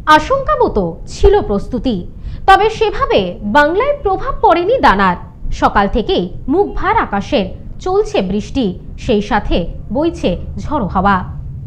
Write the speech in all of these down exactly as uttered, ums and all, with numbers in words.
আশঙ্কা মতো ছিল প্রস্তুতি, তবে সেভাবে বাংলায় প্রভাব পড়েনি দানার। সকাল থেকেই মুখ ভার আকাশের, চলছে বৃষ্টি, সেই সাথে বইছে ঝড়ো হাওয়া।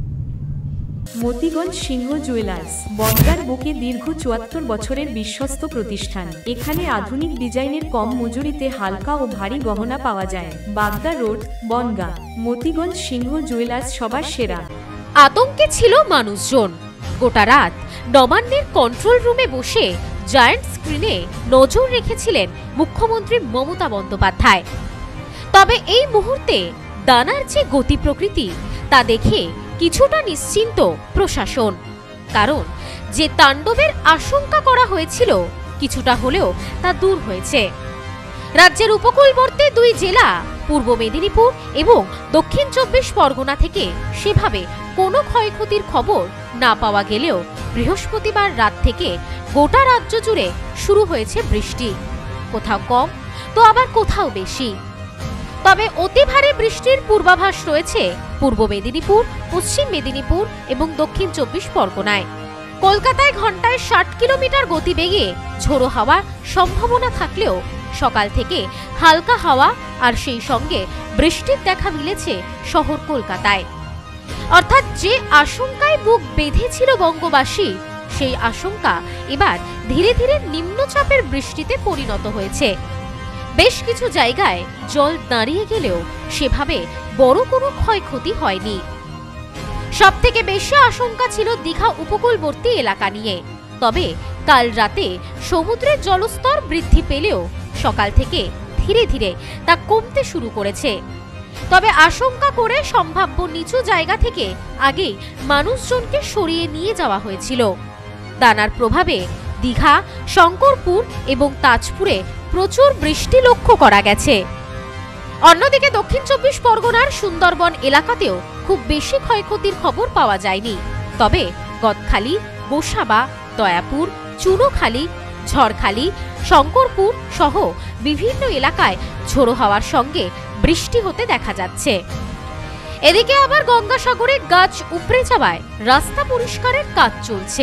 মতিগঞ্জ সিংহ জুয়েলার্স বনগাঁর বুকে দীর্ঘ চুয়াত্তর বছরের বিশ্বস্ত প্রতিষ্ঠান। এখানে আধুনিক ডিজাইনের কম মজুরিতে হালকা ও ভারী গহনা পাওয়া যায়। বাগদা রোড, বনগাঁ। মতিগঞ্জ সিংহ জুয়েলার্স সবার সেরা। আতঙ্কে ছিল মানুষজন। গোটা রাত নবান্নের কন্ট্রোল রুমে বসে জায়ান্ট স্ক্রিনে নজর রেখেছিলেন মুখ্যমন্ত্রী মমতা বন্দ্যোপাধ্যায়। তবে এই মুহূর্তে দানার যে গতি প্রকৃতি তা দেখে কিছুটা নিশ্চিন্ত প্রশাসন, কারণ যে তাণ্ডবের আশঙ্কা করা হয়েছিল কিছুটা হলেও তা দূর হয়েছে। রাজ্যের উপকূলবর্তী দুই জেলা পূর্ব মেদিনীপুর এবং দক্ষিণ চব্বিশ পরগনা থেকে সেভাবে কোনো ক্ষয়ক্ষতির খবর না পাওয়া গেলেও বৃহস্পতিবার রাত থেকে গোটা রাজ্য জুড়ে শুরু হয়েছে বৃষ্টি, কোথাও কম তো আবার কোথাও বেশি। তবে অতি ভারী বৃষ্টির পূর্বাভাস রয়েছে পূর্ব মেদিনীপুর, পশ্চিম মেদিনীপুর এবং দক্ষিণ চব্বিশ পরগনায়। কলকাতায় ঘন্টায় ষাট কিলোমিটার গতিবেগে ঝোড়ো হাওয়ার সম্ভাবনা থাকলেও সকাল থেকে হালকা হাওয়া আর সেই সঙ্গে বৃষ্টির দেখা মিলেছে শহর কলকাতায়। অর্থাৎ যে আশঙ্কায় বুক বেঁধেছিল বঙ্গবাসী, সেই আশঙ্কা এবার ধীরে ধীরে নিম্নচাপের বৃষ্টিতে পরিণত হয়েছে। বেশ কিছু জায়গায় জল দাঁড়িয়ে গেলেও সেভাবে বড় কোনো ক্ষয়ক্ষতি হয়নি। সবথেকে বেশি আশঙ্কা ছিল দীঘা উপকূলবর্তী এলাকা নিয়ে। তবে কাল রাতে সমুদ্রের জলস্তর বৃদ্ধি পেলেও সকাল থেকে ধীরে ধীরে তা কমতে শুরু করেছে। তবে আশঙ্কা করে সম্ভাব্য নিচু জায়গা থেকে আগেই মানুষজনকে সরিয়ে নিয়ে যাওয়া হয়েছিল। দানার প্রভাবে দীঘা, শঙ্করপুর এবং তাজপুরে প্রচুর বৃষ্টি লক্ষ্য করা গেছে। অন্যদিকে দক্ষিণ চব্বিশ পরগনার সুন্দরবন এলাকাতেও খুব বেশি ক্ষয়ক্ষতির খবর পাওয়া যায়নি। তবে গদখালি, গোসাবা, দয়াপুর, চুনোখালী, ঝড়খালি, শঙ্করপুর সহ বিভিন্ন এলাকায় ঝোড়ো হাওয়ার সঙ্গে বৃষ্টি হতে দেখা যাচ্ছে। এদিকে আবার গঙ্গাসাগরে গাছ উপড়ে যাওয়ায় রাস্তা পরিষ্কারের কাজ চলছে।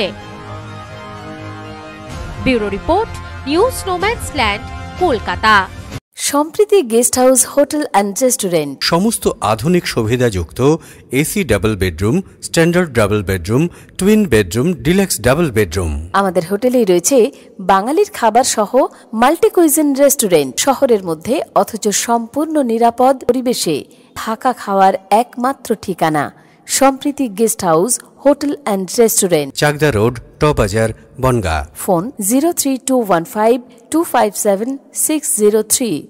Bureau report, news no man's land, Kolkata. Sampriti guest house, hotel and restaurant. সমস্ত আধুনিক সুবিধাযুক্ত AC double bedroom, standard double bedroom, twin bedroom, deluxe double bedroom. আমাদের হোটেলেই রয়েছে বাঙালির খাবার সহ মাল্টি কুইজিন রেস্টুরেন্ট। শহরের মধ্যে অথচ সম্পূর্ণ নিরাপদ পরিবেশে থাকা খাওয়ার একমাত্র ঠিকানা Sampriti guest house, hotel and restaurant, Chakdah road, টবাজার, Bongaon. Phone zero three two one five two five seven six zero three.